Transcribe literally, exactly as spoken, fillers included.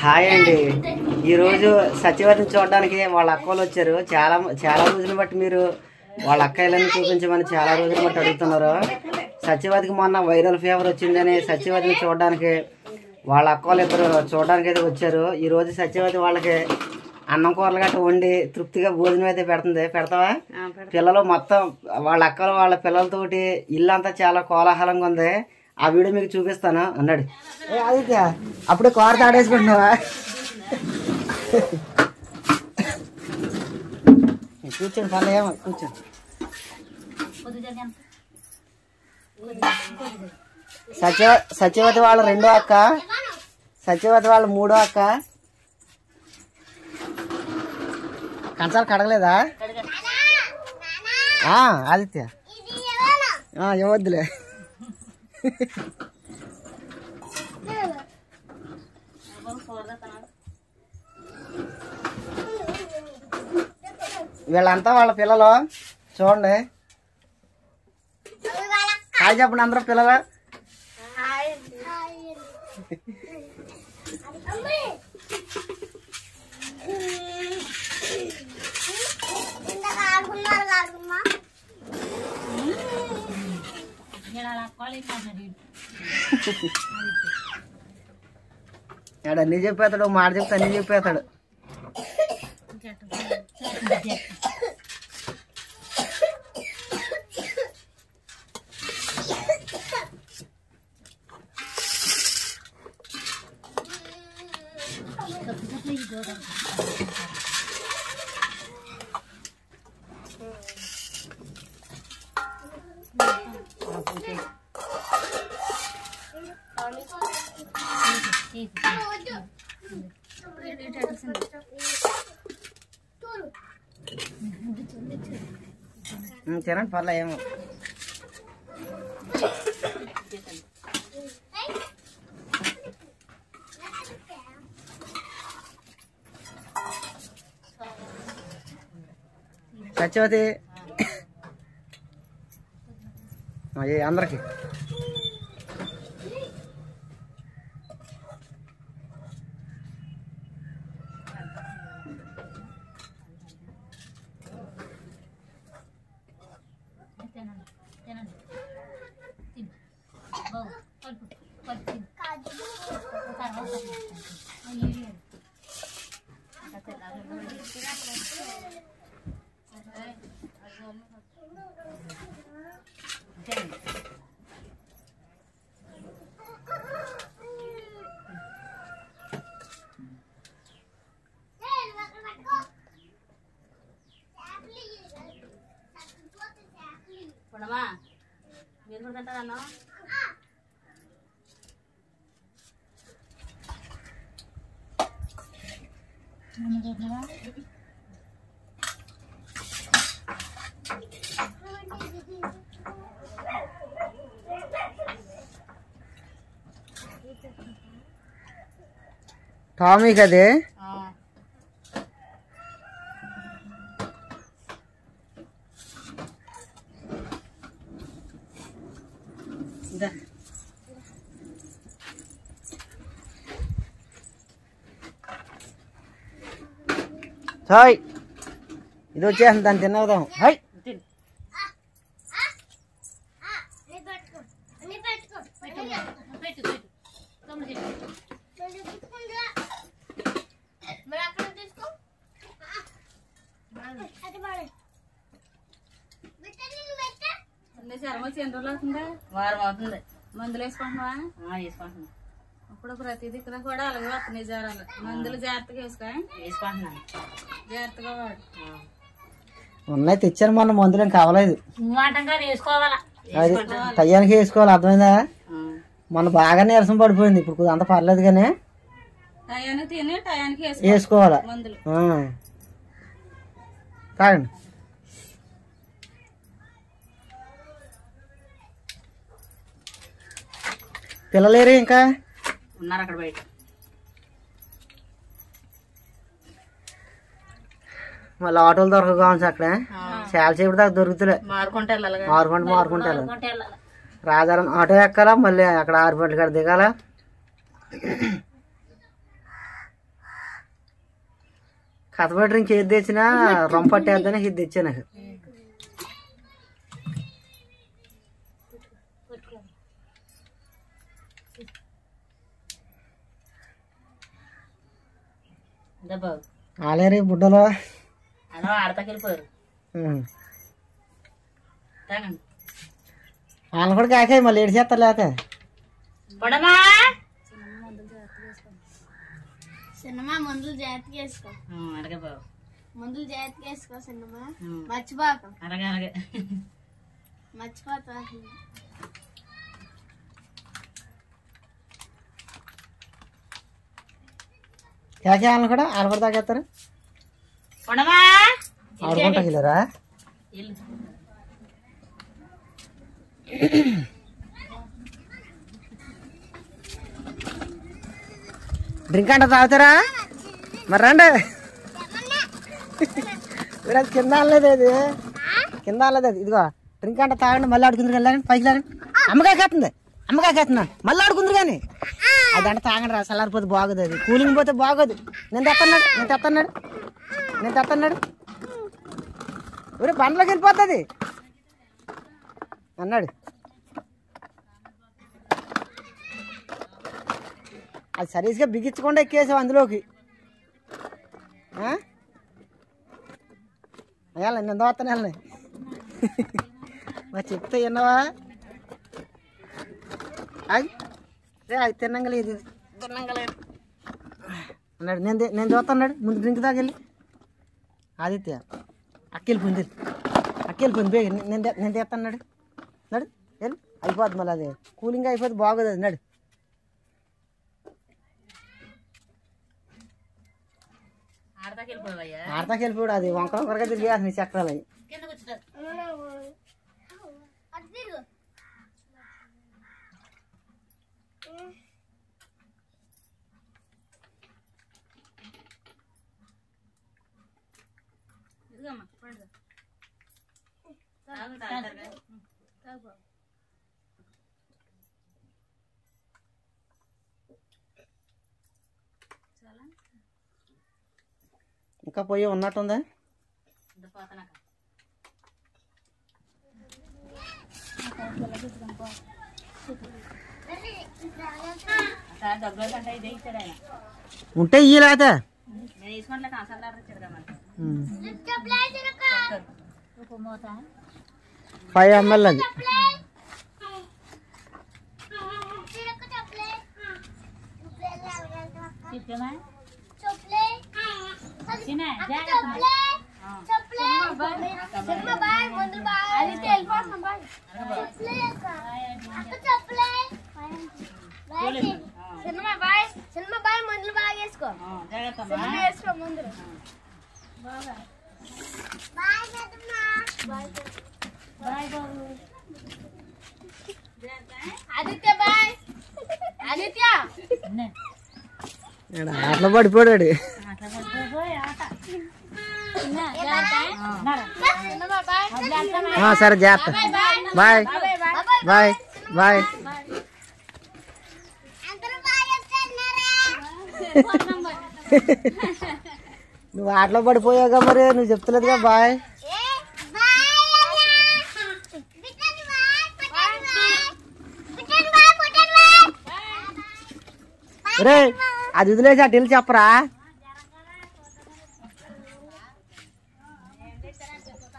Hi అండి. ఈరోజు సత్యవతిని చూడడానికి వాళ్ళ అక్కలు వచ్చారు. చాలా చాలా రోజులు బట్టి మీరు వాళ్ళ అక్కయ్యలను చూపించమని చాలా రోజులు బట్టి అడుగుతున్నారు. సత్యవతికి మొన్న వైరల్ ఫీవర్ వచ్చిందని సత్యవతిని చూడడానికి వాళ్ళ అక్కలు ఇద్దరు చూడడానికి అయితే వచ్చారు. ఈరోజు సత్యవతి వాళ్ళకి అన్నం కూరలు గట్ట వండి తృప్తిగా భోజనం అయితే పెడుతుంది. పెడతావా? పిల్లలు మొత్తం వాళ్ళ అక్కలు వాళ్ళ పిల్లలతోటి ఇల్లు అంతా చాలా కోలాహలంగా ఉంది. ఆ వీడియో మీకు చూపిస్తాను అన్నాడు. ఏ ఆదిత్య, అప్పుడే కూర తాడేసుకుంటున్నావా? కూర్చోండి, పర్లే, ఏమో కూర్చోండి. సత్య సత్యవతి వాళ్ళ రెండో అక్క, సత్యవతి వాళ్ళ మూడో అక్క. కంచాలు కడగలేదా ఆదిత్య? ఇవ్వద్దులే. వీళ్ళంతా వాళ్ళ పిల్లలు చూడండి. హాయ్ చెప్పండి అందరూ పిల్లలు. అన్నీ చెప్పేస్తాడు, మాట చెప్తే అన్నీ చెప్పేస్తాడు. తినండి, పర్లే, ఏమో. సత్యవతి అందరికి టామీ కదే. హాయ్, ఇది వచ్చేసింది, దాన్ని తిన్నవుదాం. హాయ్, వారం అవుతుంది. మందులు వేసుకుంటున్నావా? వేసుకుంటున్నా. ఇప్పుడు ప్రతిదీ ఇక్కడ కూడా అలాగే వస్తున్నాయి జ్వరాలు. మందులు జాగ్రత్తగా వేసుకో. వేసుకుంటున్నాను, జాగ్రత్తగా వాడు. ఉన్నాయి, తెచ్చాను మొన్న. మందులు ఏం కావలేదు. వేసుకోవాలా? అది టయానికి వేసుకోవాలి, అర్థమైందా? మొన్న బాగా నీరసం పడిపోయింది, ఇప్పుడు అంత పర్లేదు. కానీ టయానికి తిని టయానికి వేసుకోవాలా మందులు. తాగండి. పిల్లలేరు ఇంకా ఉన్నారు అక్కడ బయట. మళ్ళీ ఆటోలు దొరకగా ఉంది అక్కడ. చాలా సేపు దాకా దొరుకుతులే. మారుకుంటే మారుకుంటూ మారుకుంటా రాజారం ఆటో ఎక్కాలా, మళ్ళీ అక్కడ ఆరు గంటల కాడ దిగాల. కథబెట్టర్ ఇంకేది తెచ్చినా రొంపట్టేద్దని ఇది తెచ్చా నాకు. ఆలేరు బుడ్డలో ఆడతాకెళ్ళిపోయారు వాళ్ళు కూడా కాకాయ మళ్ళీ ఏడు చేస్తారు లేక సినిమా మందులు జాగ్రత్తగా వేసుకో. మందులు జాగ్రత్తగా వేసుకో సినిమా. మర్చిపోక అలాగే అలాగే మర్చిపోతా. కాకే వాళ్ళు కూడా వాళ్ళు కూడా తాగేస్తారు ఆడుకుంటా వెళ్ళారా. డ్రింక్ అంటే తాగుతారా మరి రండి. మీరు అది కింద అనలేదు, అది కింద అనలేదు. అది ఇదిగో డ్రింక్ అంటే తాగండి, మళ్ళీ ఆడుకుందరు వెళ్ళండి, పైకి లేరండి. అమ్మకాయ కత్తుంది అమ్మకాయ కత్తున్నాను మళ్ళీ ఆడుకుందరు కానీ అది అంటే తాగండి రా, చల్లారిపోతే బాగోదు, అది కూలింగ్ పోతే బాగోదు. నేను తెస్తున్నాడు నేను తెస్తున్నాడు నేను తెస్తున్నాడు ఊరే బండ్లోకి వెళ్ళిపోతుంది అన్నాడు. అది సరీస్గా బిగించకుండా ఎక్కేసావు అందులోకి. వెళ్ళండి నేను దోస్తాను వెళ్ళండి. మరి చెప్తే విన్నావా? అది రే అది తిన్నంగలేదు ఇది తిన్నంగలేదు అన్నాడు. నేను నేను చూస్తున్నాడు ముందు డ్రింక్ దాకెళ్ళి ఆదిత్య అక్కెళ్ళిపోయింది అక్కెళ్ళిపోయింది బేగ నేను నేను తెస్తున్నాడు నడు వెళ్ళి అయిపోద్ది మళ్ళీ అది కూలింగ్ అయిపోద్ది బాగోదు అది నడు. ఆడతాకి వెళ్ళిపోయాడు అది వంక వంకరగా తిరిగి నీ చక్రాలు అవి. ఇంకా పోయి ఉన్నట్టుందా? ఉంటే ఇయ్యి లేకపోతే ఫైవ్ ఎంఎల్ అది. సినిమా బాయ్ సినిమా బాయ్ మందులు బాగా వేసుకో. సినిమా వేసుకో మందులు. ఆదిత్య బాయ్ ఆదిత్య అట్లా పడిపోయాడు. సరే జాగ్రత్త బాయ్ బాయ్ బాయ్. నువ్వు ఆటలో పడిపోయావుగా మరి నువ్వు చెప్తలేదుగా బాయ్. రే అది వదిలేసి అటు వెళ్ళి చెప్పరా.